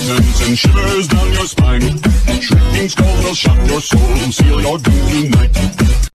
tightens and shivers down your spine. Shrieking skulls will shock your soul, seal your doom tonight.